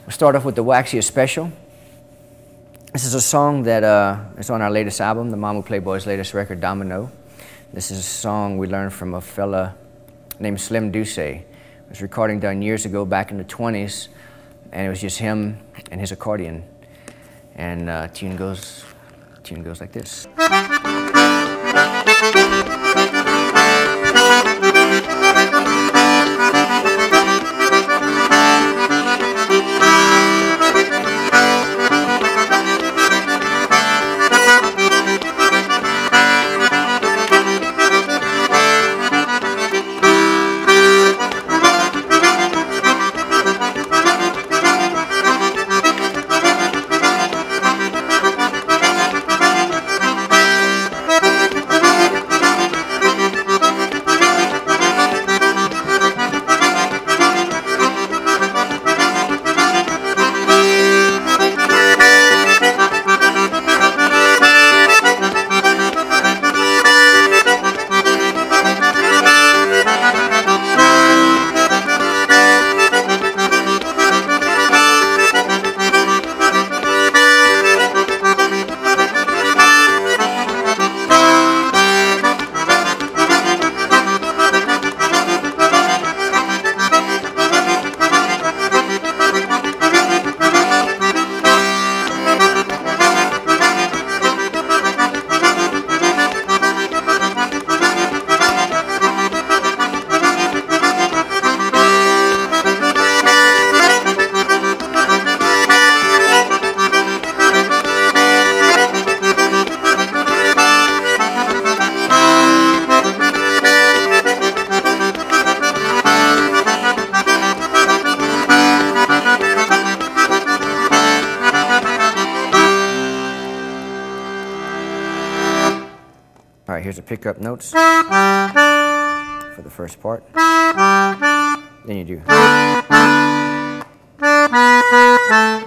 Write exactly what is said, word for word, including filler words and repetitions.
We'll start off with the Waxiest Special. This is a song that uh, is on our latest album, the Mama Playboy's latest record, Domino. This is a song we learned from a fella named Slim Duce. It was a recording done years ago, back in the twenties, and it was just him and his accordion. And uh, tune goes, tune goes like this. All right, here's the pickup notes for the first part. Then you do.